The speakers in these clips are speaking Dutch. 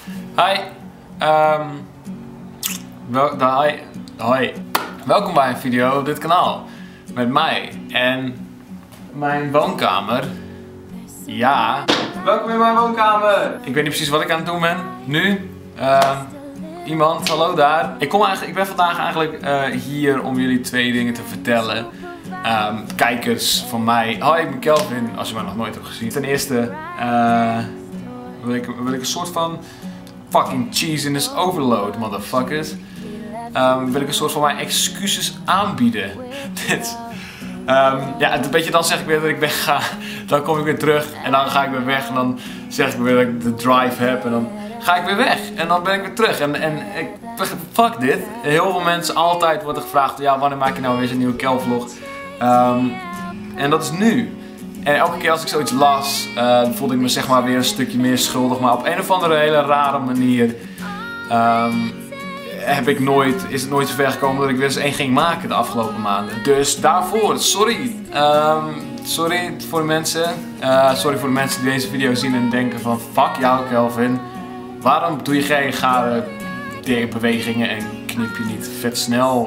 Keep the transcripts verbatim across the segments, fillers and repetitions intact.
Hi. Um, wel, hi. Hoi. Welkom bij een video op dit kanaal. Met mij en mijn woonkamer. Ja. Welkom in mijn woonkamer. Ik weet niet precies wat ik aan het doen ben. Nu. Uh, iemand, hallo daar. Ik, kom eigenlijk, ik ben vandaag eigenlijk uh, hier om jullie twee dingen te vertellen. Um, kijkers van mij. Hoi, ik ben Kelvin, als je mij nog nooit hebt gezien. Ten eerste uh, wil, ik, wil ik een soort van fucking cheese in this overload, motherfuckers. Um, wil ik een soort van mijn excuses aanbieden. Dit. Um, ja, een beetje dan zeg ik weer dat ik wegga. Dan kom ik weer terug en dan ga ik weer weg. En dan zeg ik weer dat ik de drive heb. En dan ga ik weer weg. En dan ben ik weer terug. En, en ik, fuck dit. Heel veel mensen, altijd wordt er gevraagd: ja, wanneer maak je nou weer zo'n nieuwe Kel-vlog? Um, en dat is nu. En elke keer als ik zoiets las, uh, voelde ik me zeg maar weer een stukje meer schuldig. Maar op een of andere hele rare manier um, heb ik nooit, is het nooit zo ver gekomen dat ik weer eens één ging maken de afgelopen maanden. Dus daarvoor, sorry. Um, sorry voor de mensen. Uh, sorry voor de mensen die deze video zien en denken van fuck jou Kelvin. Waarom doe je geen gare bewegingen en knip je niet vet snel?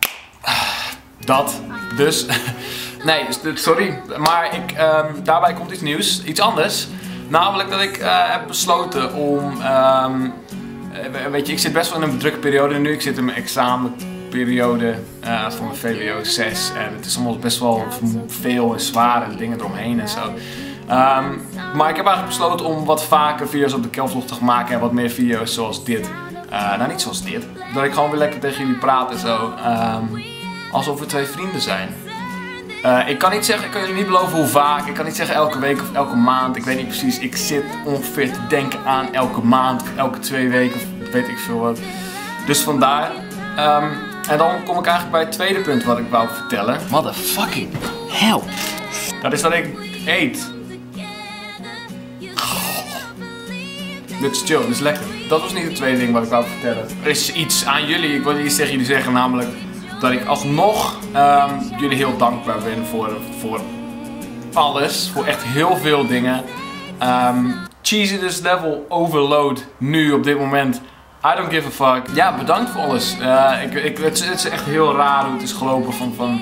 Dat. Dus. Nee, sorry. Maar ik, um, daarbij komt iets nieuws. Iets anders. Namelijk dat ik uh, heb besloten om. Um, weet je, ik zit best wel in een drukke periode nu. Ik zit in mijn examenperiode uh, van mijn V W O zes. En het is allemaal best wel veel en zware dingen eromheen en zo. Um, maar ik heb eigenlijk besloten om wat vaker video's op de Kel-vlog te maken. En wat meer video's zoals dit. Uh, nou, niet zoals dit. Dat ik gewoon weer lekker tegen jullie praat en zo. Um, alsof we twee vrienden zijn. Uh, ik kan niet zeggen, ik kan jullie niet beloven hoe vaak. Ik kan niet zeggen elke week of elke maand. Ik weet niet precies. Ik zit ongeveer te denken aan elke maand of elke twee weken of weet ik veel wat. Dus vandaar. Um, en dan kom ik eigenlijk bij het tweede punt wat ik wou vertellen. Motherfucking hell. Dat is dat ik eet. Dit is chill, dit is lekker. Dat was niet het tweede ding wat ik wou vertellen. Er is iets aan jullie, ik wil iets tegen jullie zeggen, namelijk dat ik alsnog um, jullie heel dankbaar ben voor, voor alles. Voor echt heel veel dingen. Um, cheesy this level overload nu op dit moment. I don't give a fuck. Ja, bedankt voor alles. Uh, ik, ik, het, het is echt heel raar hoe het is gelopen van... van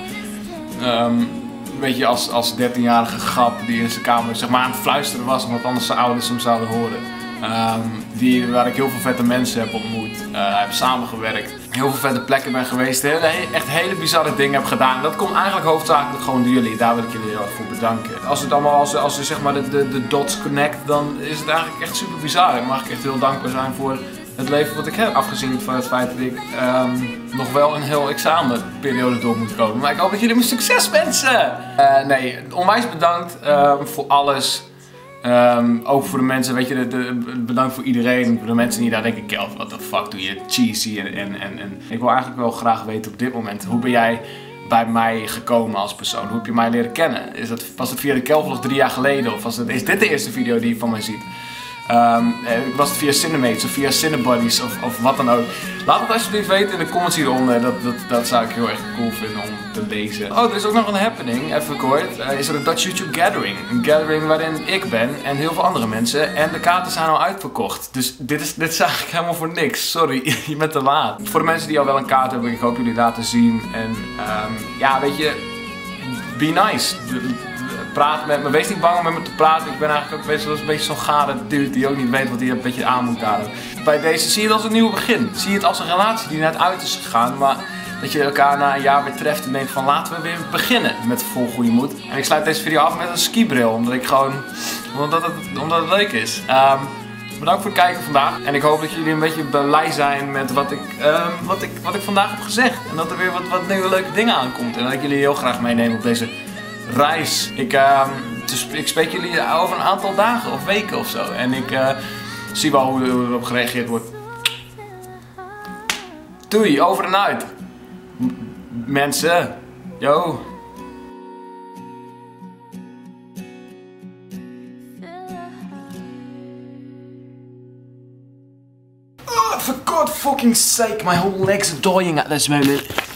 um, weet je, als, als dertienjarige grap die in zijn kamer zeg maar aan het fluisteren was omdat anders zijn ouders hem zouden horen. Um, die, waar ik heel veel vette mensen heb ontmoet, uh, heb samengewerkt, heel veel vette plekken ben geweest, hele, echt hele bizarre dingen heb gedaan. Dat komt eigenlijk hoofdzakelijk gewoon door jullie, daar wil ik jullie heel erg voor bedanken. Als het allemaal, als, als we zeg maar de, de, de dots connect, dan is het eigenlijk echt super bizar. En mag ik echt heel dankbaar zijn voor het leven wat ik heb, afgezien van het feit dat ik um, nog wel een heel examenperiode door moet komen. Maar ik hoop dat jullie me succes wensen! Uh, nee, onwijs bedankt uh, voor alles. Um, ook voor de mensen, weet je, de, de, bedankt voor iedereen, voor de mensen die daar denken, Kel, what the fuck doe je cheesy en, en, en, en. Ik wil eigenlijk wel graag weten op dit moment, hoe ben jij bij mij gekomen als persoon? Hoe heb je mij leren kennen? Is dat, was het via de Kel-vlog drie jaar geleden of was het, is dit de eerste video die je van mij ziet? Um, was het via Cinemates of via Cinebuddies of, of wat dan ook. Laat het alsjeblieft weten in de comments hieronder. Dat, dat, dat zou ik heel erg cool vinden om te lezen. Oh, er is ook nog een happening, even kort. Uh, is er een Dutch YouTube Gathering. Een gathering waarin ik ben en heel veel andere mensen. En de kaarten zijn al uitverkocht. Dus dit is, dit is eigenlijk helemaal voor niks. Sorry, je bent te laat. Voor de mensen die al wel een kaart hebben, ik hoop jullie daar te zien. En um, ja, weet je, be nice. Praat met me, wees niet bang om met me te praten. Ik ben eigenlijk ook best wel een beetje zo'n gare dude die ook niet weet wat hij een beetje aan moet houden. Bij deze zie je het als een nieuw begin. Zie je het als een relatie die net uit is gegaan, maar dat je elkaar na een jaar weer treft en denkt van laten we weer beginnen met vol goede moed. En ik sluit deze video af met een skibril, omdat ik gewoon, omdat het, omdat het leuk is. Um, bedankt voor het kijken vandaag. En ik hoop dat jullie een beetje blij zijn met wat ik, um, wat ik, wat ik vandaag heb gezegd. En dat er weer wat, wat nieuwe leuke dingen aankomt. En dat ik jullie heel graag meeneem op deze reis. Ik, uh, dus ik spreek jullie over een aantal dagen of weken of zo. En ik uh, zie wel hoe, hoe erop gereageerd wordt. Doei, over en uit. M mensen. Yo. Oh, for God fucking sake, my whole legs are dying at this moment.